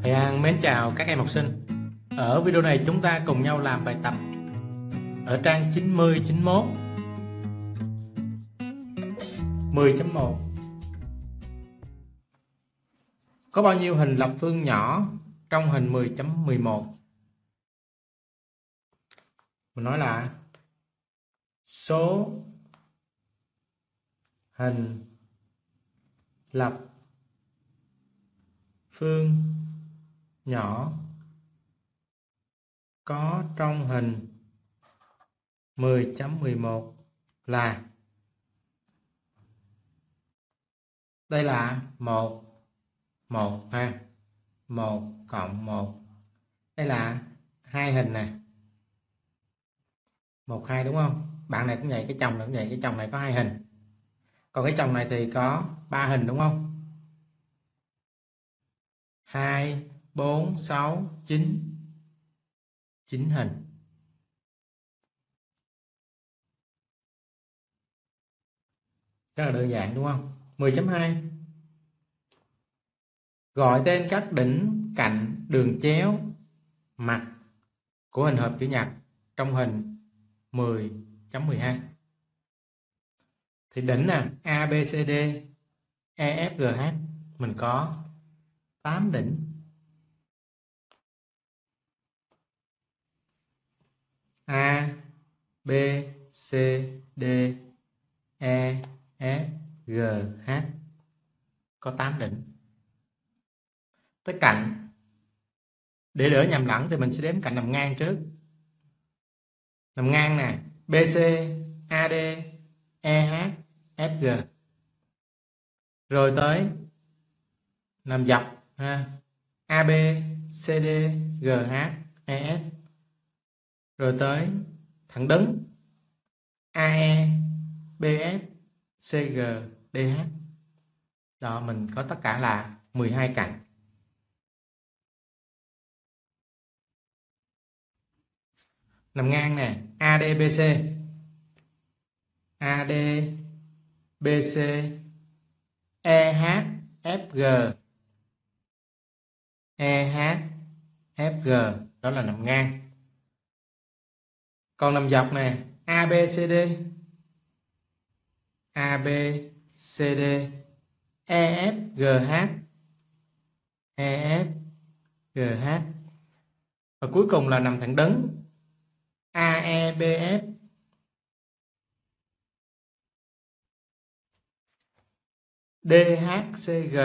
Thầy An mến chào các em học sinh. Ở video này chúng ta cùng nhau làm bài tập ở trang 90, 91, 10.1. Có bao nhiêu hình lập phương nhỏ trong hình 10.11? Mình nói là số hình lập phương nhỏ có trong hình 10.11 là, đây là 1 1 ha, 1 cộng 1. Đây là hai hình nè, 1 2 đúng không? Bạn này cũng vậy, cái chồng này cũng vậy, cái chồng này có hai hình. Còn cái chồng này thì có 3 hình đúng không? 2 4 6 9, 9 hình. Rất là đơn giản đúng không? 10.2. Gọi tên các đỉnh cạnh đường chéo mặt của hình hộp chữ nhật trong hình 10.12. Thì đỉnh nè, A, B, C, D, E, F, G, H mình có 8 đỉnh. A, B, C, D, E, F, G, H có 8 đỉnh. Tới cạnh, để đỡ nhầm lẫn thì mình sẽ đếm cạnh nằm ngang trước. Nằm ngang nè, BC, AD, EH, FG. Rồi tới nằm dọc ha, AB, CD, GH, EF. Rồi tới thẳng đứng, AE, BF, CG, DH. Đó, mình có tất cả là 12 cạnh. Nằm ngang nè, AD, BC, AD, BC, EH, FG, EH, FG, đó là nằm ngang. Còn nằm dọc nè, ABCD, ABCD, EFGH, EFGH. Và cuối cùng là nằm thẳng đứng, AEBF, DHCG.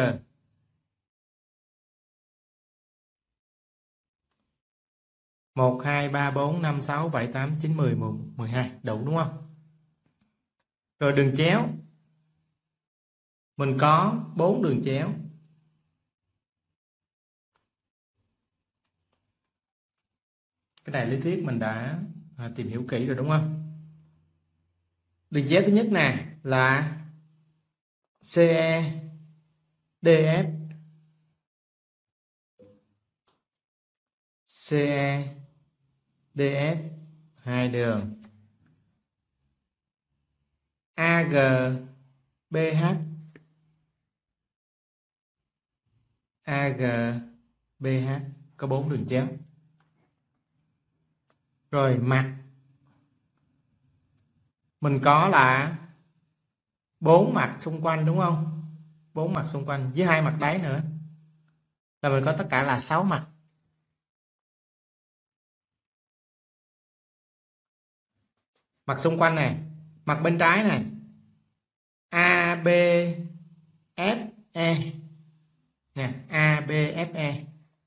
Một, hai, ba, bốn, năm, sáu, bảy, tám, chín, 10, 12. Đủ đúng không? Rồi đường chéo, mình có 4 đường chéo. Cái này lý thuyết mình đã tìm hiểu kỹ rồi đúng không? Đường chéo thứ nhất nè là CE, DF, CE, DF, hai đường. AG, BH, AG, BH có 4 đường chéo. Rồi mặt mình có là 4 mặt xung quanh đúng không? 4 mặt xung quanh với 2 mặt đáy nữa. Là mình có tất cả là 6 mặt. Mặt xung quanh này, mặt bên trái này, A, B, F, E nè, A, B, F, E,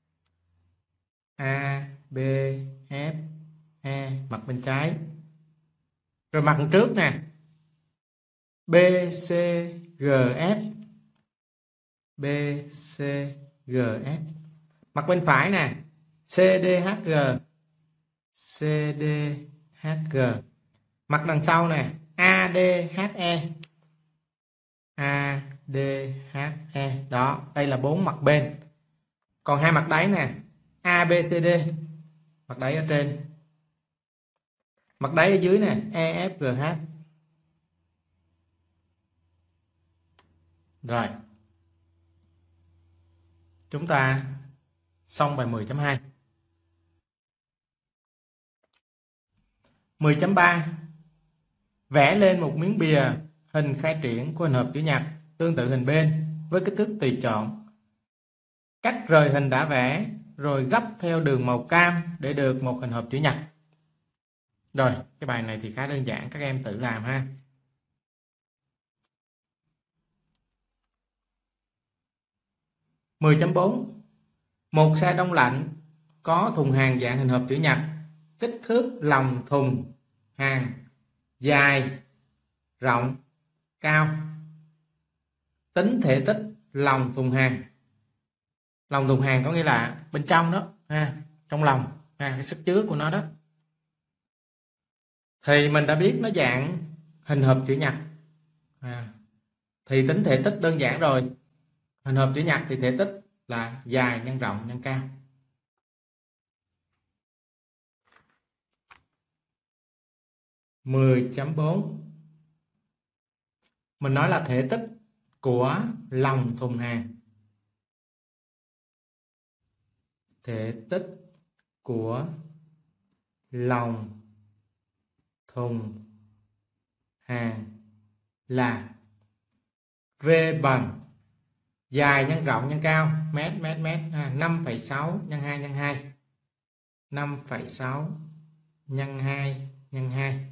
A, B, F, E, mặt bên trái. Rồi mặt trước nè, B, C, G, F, B, C, G, F. Mặt bên phải nè, C, D, H, G, C, D, H, G. Mặt đằng sau nè, A, D, H, E, A, D, H, E. Đó, đây là 4 mặt bên. Còn hai mặt đáy nè, A, B, C, D. Mặt đáy ở trên. Mặt đáy ở dưới nè, E, F, G, H. Rồi. Chúng ta Xong bài 10.2. 10.3. Vẽ lên một miếng bìa hình khai triển của hình hộp chữ nhật tương tự hình bên với kích thước tùy chọn. Cắt rời hình đã vẽ rồi gấp theo đường màu cam để được một hình hộp chữ nhật. Rồi, cái bài này thì khá đơn giản, các em tự làm ha. .4. Một xe đông lạnh có thùng hàng dạng hình hộp chữ nhật, kích thước lòng thùng hàng dài, rộng, cao. Tính thể tích lòng thùng hàng. Lòng thùng hàng có nghĩa là bên trong đó ha, trong lòng cái sức chứa của nó đó. Thì mình đã biết nó dạng hình hộp chữ nhật thì tính thể tích đơn giản rồi. Hình hộp chữ nhật thì thể tích là dài nhân rộng nhân cao. .4. Mình nói là thể tích của lòng thùng hàng. Thể tích của lòng thùng hàng là V bằng dài nhân rộng nhân cao, mét 5,6 nhân 2 nhân 2. 5,6 nhân 2 nhân 2.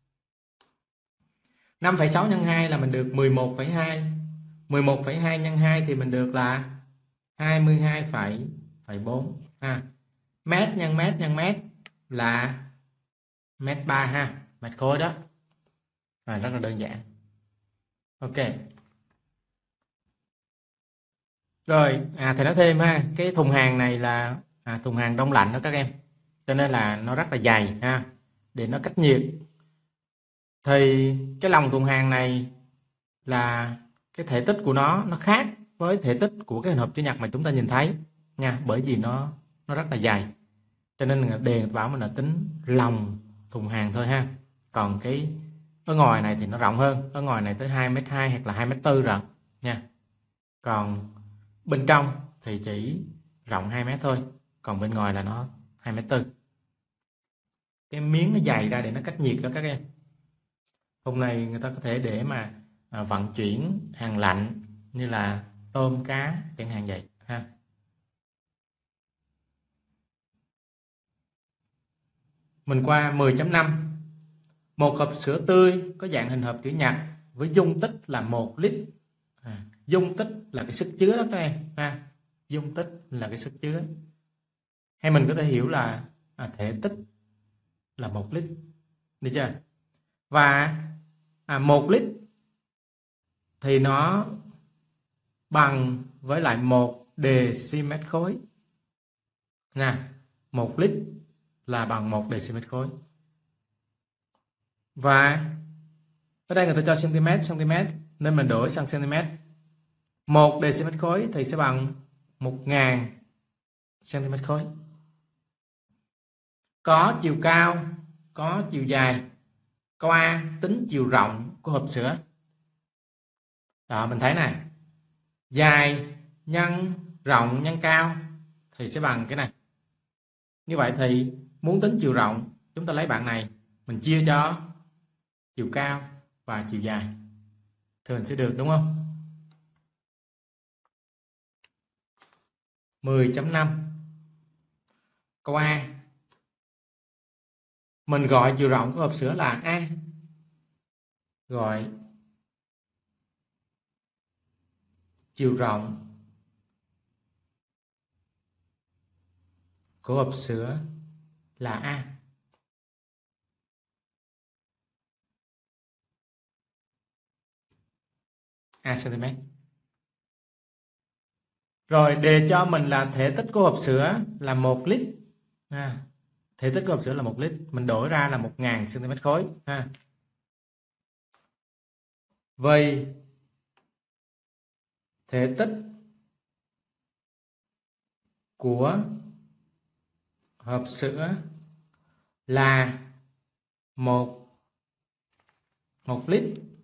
5,6 nhân 2 là mình được 11,2. 11,2 nhân 2 thì mình được là 22,4 ha. Mét nhân mét nhân mét là mét 3 ha, mét khối đó. Rất là đơn giản. Ok. Rồi, thầy nói thêm ha, cái thùng hàng này là thùng hàng đông lạnh đó các em. Cho nên là nó rất là dày ha, để nó cách nhiệt. Thì cái lòng thùng hàng này là cái thể tích của nó khác với thể tích của cái hình hộp chữ nhật mà chúng ta nhìn thấy nha, bởi vì nó rất là dày. Cho nên đề bảo mình là tính lòng thùng hàng thôi ha. Còn cái ở ngoài này thì nó rộng hơn, ở ngoài này tới 2,2 m hoặc là 2,4 m rồi nha. Còn bên trong thì chỉ rộng 2 m thôi, còn bên ngoài là nó 2,4 m. Cái miếng nó dày ra để nó cách nhiệt đó các em. Hôm nay người ta có thể để mà vận chuyển hàng lạnh như là tôm, cá chẳng hạn vậy ha. Mình qua 10.5. Một hộp sữa tươi có dạng hình hộp chữ nhật với dung tích là 1 lít. Dung tích là cái sức chứa đó các em ha. Dung tích là cái sức chứa. Hay mình có thể hiểu là thể tích là 1 lít. Được chưa? Và 1 lít thì nó bằng với lại 1 decimet khối. Nè, 1 lít là bằng 1 decimet khối. Và ở đây người ta cho cm nên mình đổi sang cm. 1 decimet khối thì sẽ bằng 1000 cm khối. Có chiều cao, có chiều dài. Câu A tính chiều rộng của hộp sữa. Đó, mình thấy nè, dài nhân rộng nhân cao thì sẽ bằng cái này. Như vậy thì muốn tính chiều rộng, chúng ta lấy bạn này, mình chia cho chiều cao và chiều dài, thường sẽ được đúng không? 10.5. Câu A. Mình gọi chiều rộng của hộp sữa là A. Gọi chiều rộng của hộp sữa là A. A cm. Rồi đề cho mình là thể tích của hộp sữa là 1 lít. Thể tích của hộp sữa là 1 lít. Mình đổi ra là 1000 cm khối. Vậy thể tích của hộp sữa là 1 lít.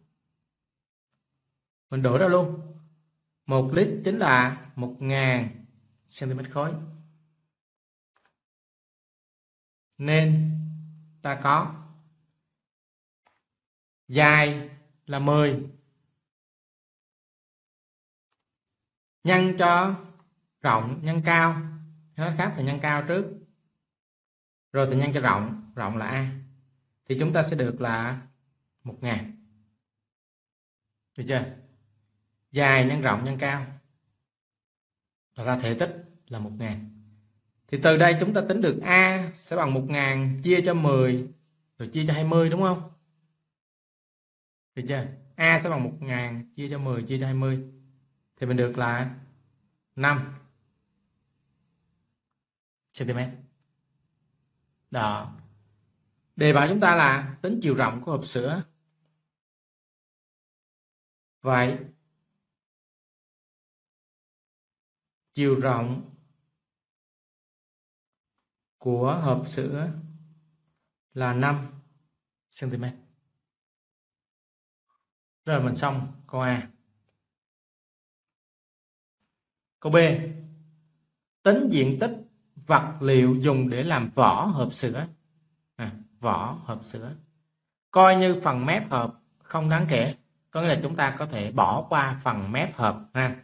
Mình đổi ra luôn. 1 lít chính là 1000 cm khối. nên ta có dài là 10 nhân cho rộng nhân cao, nói khác thì nhân cao trước rồi thì nhân cho rộng, rộng là A, thì chúng ta sẽ được là 1000. Được chưa? Dài nhân rộng nhân cao ra thể tích là 1000. Thì từ đây chúng ta tính được A sẽ bằng 1000 chia cho 10 rồi chia cho 20, đúng không? Được chưa? A sẽ bằng 1000 chia cho 10 chia cho 20 thì mình được là 5 cm. Đó. Đề bài chúng ta là tính chiều rộng của hộp sữa. Vậy chiều rộng của hộp sữa là 5 cm. Rồi mình xong câu A. Câu B. Tính diện tích vật liệu dùng để làm vỏ hộp sữa. Vỏ hộp sữa. Coi như phần mép hộp không đáng kể. Có nghĩa là chúng ta có thể bỏ qua phần mép hộp ha.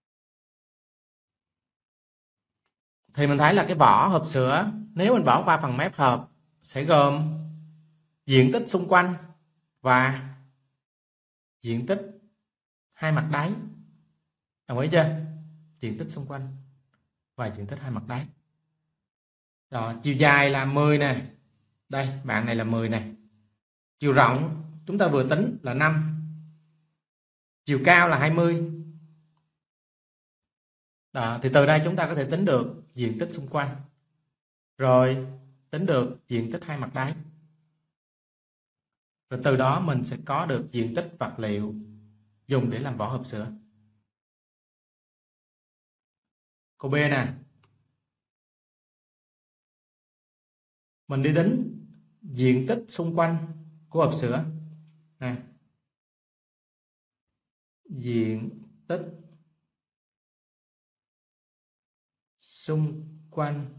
Thì mình thấy là cái vỏ hộp sữa, nếu mình bỏ qua phần mép hộp sẽ gồm diện tích xung quanh và diện tích hai mặt đáy. Đồng ý chưa? Diện tích xung quanh và diện tích hai mặt đáy. Đó, chiều dài là 10 nè. Đây, bạn này là 10 nè. Chiều rộng chúng ta vừa tính là 5. Chiều cao là 20. Đó, thì từ đây chúng ta có thể tính được diện tích xung quanh. Rồi tính được diện tích hai mặt đáy. Rồi từ đó mình sẽ có được diện tích vật liệu dùng để làm vỏ hộp sữa. Câu B nè. Mình đi tính diện tích xung quanh của hộp sữa. Nè. Diện tích xung quanh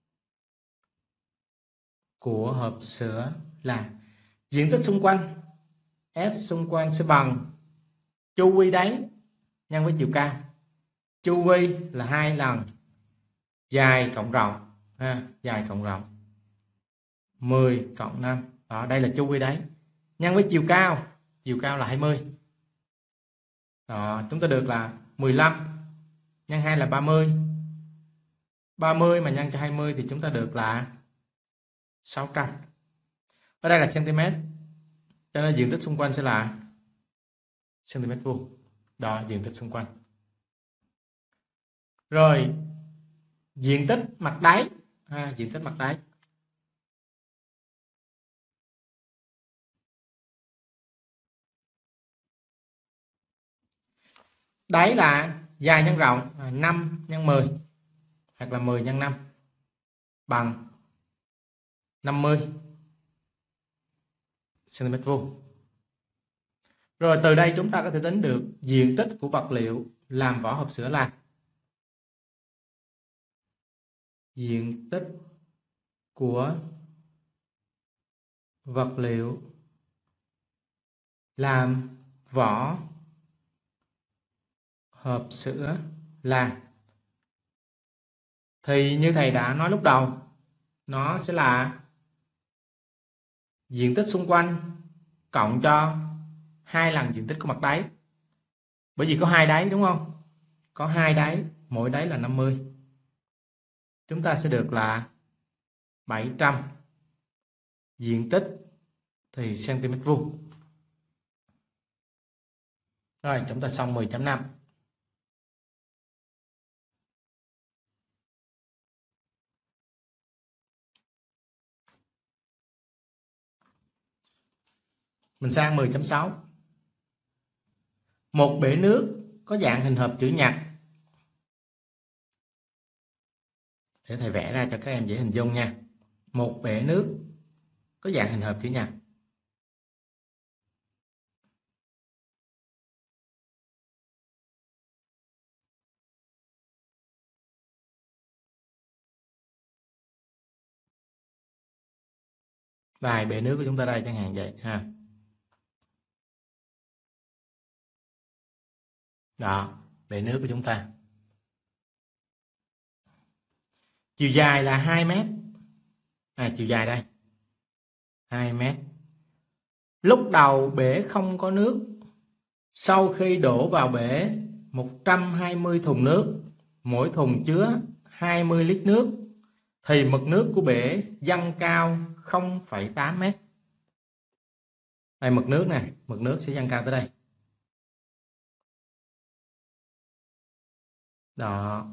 của hộp sữa là diện tích xung quanh S xung quanh sẽ bằng chu vi đáy nhân với chiều cao. Chu vi là 2 lần dài cộng rộng ha, dài cộng rộng 10 cộng 5. Đó, đây là chu vi đáy nhân với chiều cao. Chiều cao là 20. Đó, chúng ta được là 15 nhân 2 là 30. 30 mà nhân cho 20 thì chúng ta được là 600. Ở đây là cm, cho nên diện tích xung quanh sẽ là cm vuông. Đó, diện tích xung quanh. Rồi diện tích mặt đáy, diện tích mặt đáy. Đáy là dài nhân rộng 5 nhân 10 hoặc là 10 nhân 5 bằng 50 cm vuông. Rồi từ đây chúng ta có thể tính được diện tích của vật liệu làm vỏ hộp sữa là diện tích của vật liệu làm vỏ hộp sữa là, thì như thầy đã nói lúc đầu, nó sẽ là diện tích xung quanh cộng cho 2 lần diện tích của mặt đáy. Bởi vì có 2 đáy đúng không? Có 2 đáy, mỗi đáy là 50. Chúng ta sẽ được là 700 diện tích thì cm vuông. Rồi chúng ta xong 10.5. Mình sang 10.6. Một bể nước có dạng hình hộp chữ nhật. Để thầy vẽ ra cho các em dễ hình dung nha. Một bể nước có dạng hình hộp chữ nhật. Đây, bể nước của chúng ta đây chẳng hạn vậy ha. Đó, bể nước của chúng ta. Chiều dài là 2 mét. Chiều dài đây. 2 mét. Lúc đầu bể không có nước. Sau khi đổ vào bể 120 thùng nước, mỗi thùng chứa 20 lít nước, thì mực nước của bể dâng cao 0,8 mét. Đây mực nước nè, mực nước sẽ dâng cao tới đây. Đó.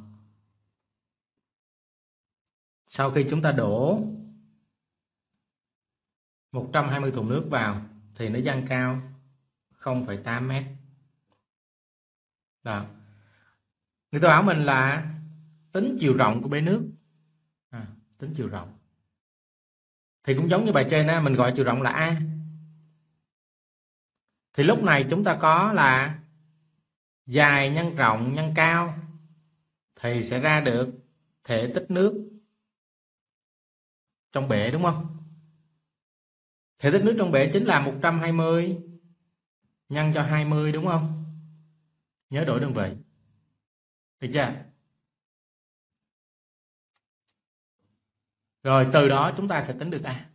Sau khi chúng ta đổ 120 thùng nước vào thì nó dâng cao 0,8 mét. Đó. Người ta bảo mình là tính chiều rộng của bể nước. Tính chiều rộng. Thì cũng giống như bài trên á, mình gọi chiều rộng là A. Thì lúc này chúng ta có là dài nhân rộng nhân cao thì sẽ ra được thể tích nước trong bể, đúng không? Thể tích nước trong bể chính là 120 nhân cho 20, đúng không? Nhớ đổi đơn vị. Được chưa? Rồi từ đó chúng ta sẽ tính được A.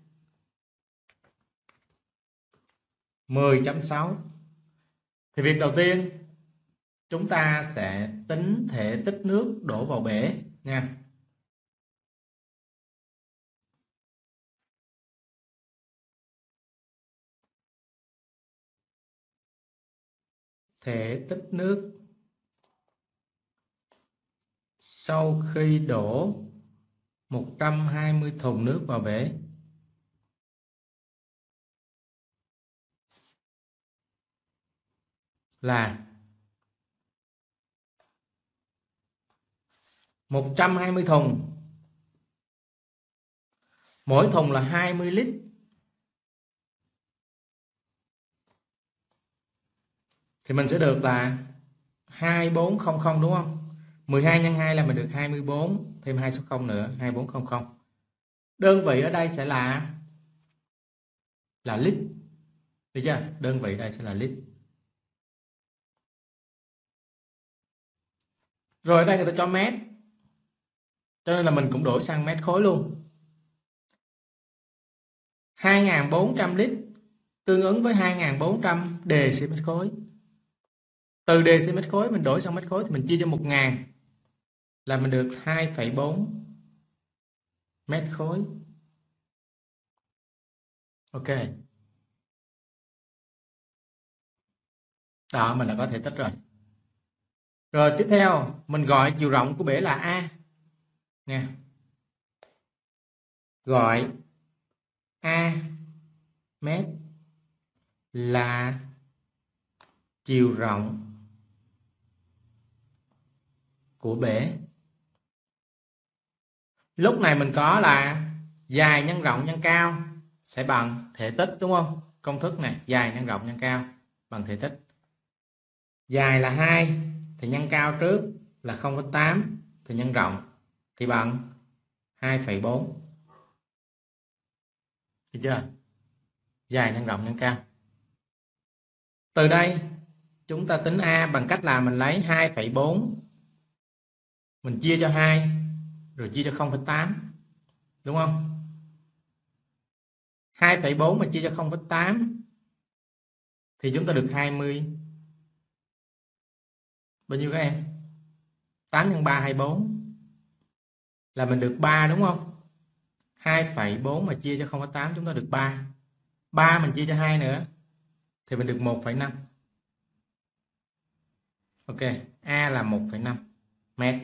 10.6. Thì việc đầu tiên chúng ta sẽ tính thể tích nước đổ vào bể nha. Thể tích nước sau khi đổ 120 thùng nước vào bể là 120 thùng. Mỗi thùng là 20 lít. Thì mình sẽ được là 2400, đúng không? 12 nhân 2 là mình được 24, thêm 2 số 0 nữa, 2400. Đơn vị ở đây sẽ là lít. Được chưa? Đơn vị đây sẽ là lít. Rồi ở đây người ta cho mét, cho nên là mình cũng đổi sang mét khối luôn. 2.400 lít tương ứng với 2.400 dm khối. Từ dm khối mình đổi sang mét khối thì mình chia cho 1.000 là mình được 2,4 mét khối. Ok. Đó, mình đã có thể tích rồi. Rồi tiếp theo mình gọi chiều rộng của bể là A nha. Gọi A mét là chiều rộng của bể. Lúc này mình có là dài nhân rộng nhân cao sẽ bằng thể tích, đúng không? Công thức này, dài nhân rộng nhân cao bằng thể tích. Dài là 2 thì nhân cao trước là 0,8 thì nhân rộng thì bằng 2,4. Được chưa? Dài nhân rộng nhân cao. Từ đây chúng ta tính A bằng cách là mình lấy 2,4 mình chia cho 2 rồi chia cho 0,8, đúng không? 2,4 mà chia cho 0,8 thì chúng ta được 20. Bao nhiêu các em? 8 nhân 3 24 là mình được 3, đúng không? 2,4 mà chia cho 0,8 chúng ta được 3. 3 mình chia cho 2 nữa thì mình được 1,5. Ok, A là 1,5 mét.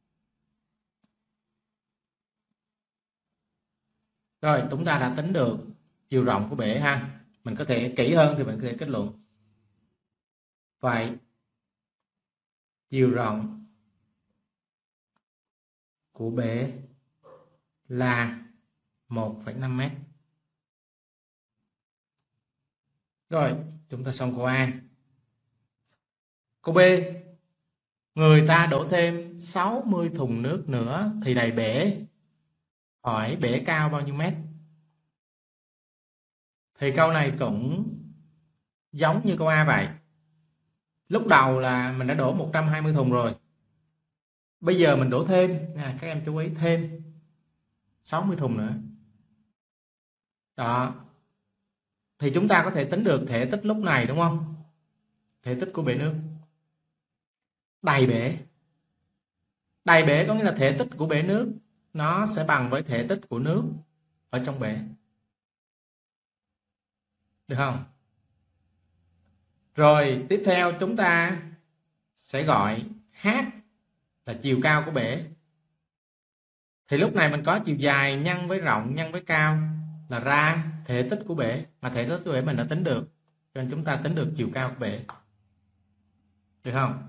Rồi, chúng ta đã tính được chiều rộng của bể ha. Mình có thể kỹ hơn thì mình có thể kết luận. Vậy chiều rộng của bể là 1,5 mét. Rồi, chúng ta xong câu A. Câu B. Người ta đổ thêm 60 thùng nước nữa thì đầy bể. Hỏi bể cao bao nhiêu mét? Thì câu này cũng giống như câu A vậy. Lúc đầu là mình đã đổ 120 thùng rồi. Bây giờ mình đổ thêm, các em chú ý thêm 60 thùng nữa. Đó. Thì chúng ta có thể tính được thể tích lúc này đúng không? Thể tích của bể nước. Đầy bể. Đầy bể có nghĩa là thể tích của bể nước nó sẽ bằng với thể tích của nước ở trong bể. Được không? Rồi tiếp theo chúng ta sẽ gọi H là chiều cao của bể. Thì lúc này mình có chiều dài nhân với rộng nhân với cao là ra thể tích của bể. Mà thể tích của bể mình đã tính được, cho nên chúng ta tính được chiều cao của bể. Được không?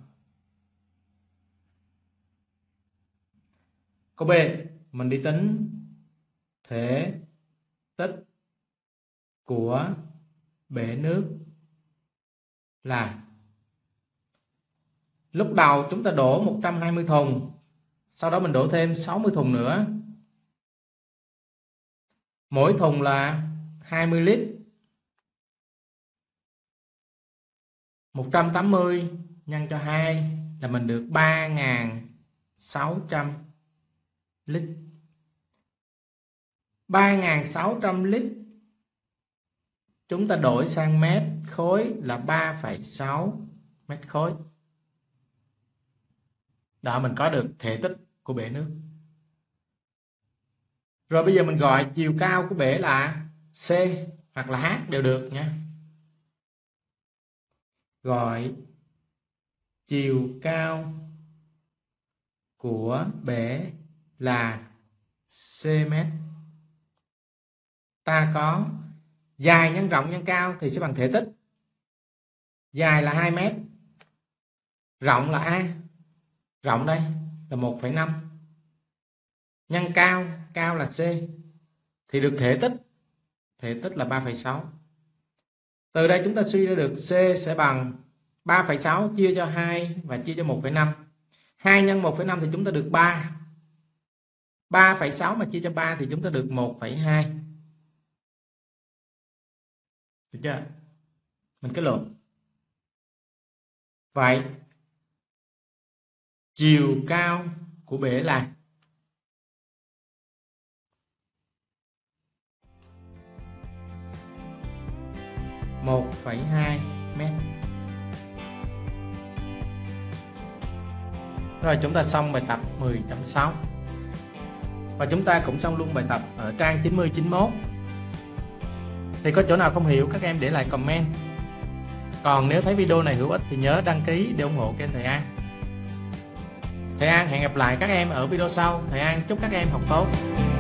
Câu B, mình đi tính thể tích của bể nước là lúc đầu chúng ta đổ 120 thùng, sau đó mình đổ thêm 60 thùng nữa. Mỗi thùng là 20 lít. 180 nhân cho 2 là mình được 3.600 lít. 3.600 lít chúng ta đổi sang mét khối là 3,6 mét khối. Đó, mình có được thể tích của bể nước. Rồi bây giờ mình gọi chiều cao của bể là C hoặc là H đều được nha. Gọi chiều cao của bể là C mét. Ta có dài nhân rộng nhân cao thì sẽ bằng thể tích. Dài là 2 mét. Rộng là A. Rộng đây là 1,5. Nhân cao, cao là C. Thì được thể tích. Thể tích là 3,6. Từ đây chúng ta suy ra được C sẽ bằng 3,6 chia cho 2 và chia cho 1,5. 2 nhân 1,5 thì chúng ta được 3. 3,6 mà chia cho 3 thì chúng ta được 1,2. Được chưa? Mình kết luận. Vậy chiều cao của bể là một phẩy 2 mét. Rồi chúng ta xong bài tập 10.6. Và chúng ta cũng xong luôn bài tập ở trang 90-91. Thì có chỗ nào không hiểu các em để lại comment. Còn nếu thấy video này hữu ích thì nhớ đăng ký để ủng hộ kênh Thầy An. Thầy An hẹn gặp lại các em ở video sau. Thầy An chúc các em học tốt.